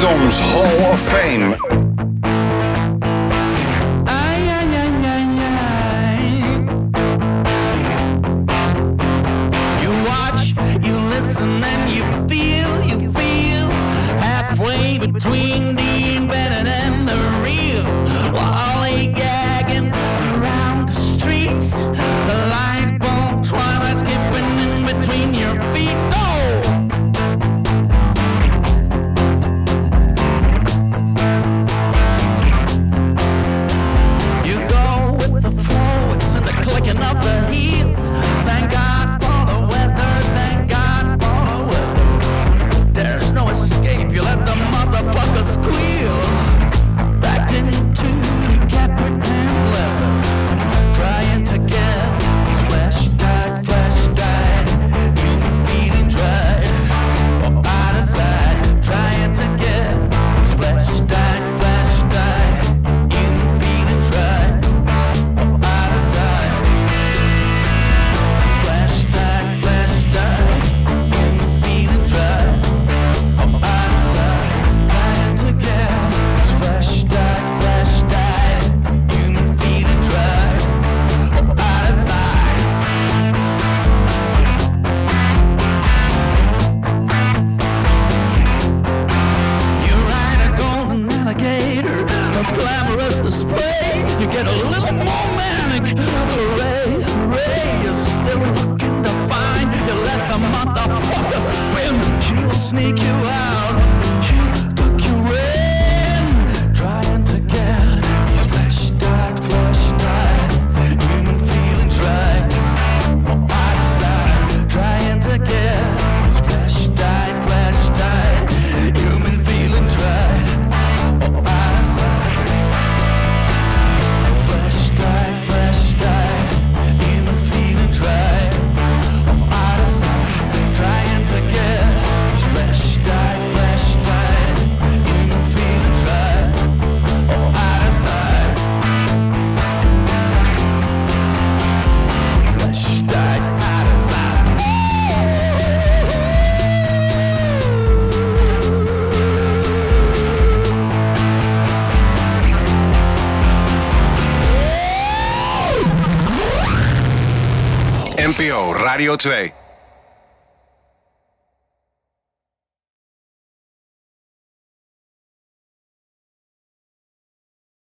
Tom's Hall of Fame. You watch, you listen, and you feel halfway between the embedded and the real. While they gagging around the streets, the light bulb twilight skipping in between your feet. Oh! You go with the flow, it's in the clicking of the heels. Thank God for the weather, thank God for the weather. There's no escape, you let the motherfucker squeal. Backed into Capricorn's leather, trying to get his flesh dyed, human feeling dry, or out of sight, trying to get his flesh dyed, human feeling dry, or out of sight, flesh dyed, human feeling dry, or out of sight, trying to get his flesh dyed, human feeling dry, or out of sight. You ride a golden alligator of glamorous display. You get a little more manic. Hooray, hooray, you're still looking to find. You let the motherfucker spin. She'll sneak you out. You took your in, trying to get these flesh dyed, human feeling dry. Out of sight, trying to get these flesh dyed, human feeling dry. Out of sight, flesh dyed, human feeling dry. Out of sight, trying to get these flesh dyed, human feeling dry. Out of sight, flesh dyed, out of sight. NPO Radio 2.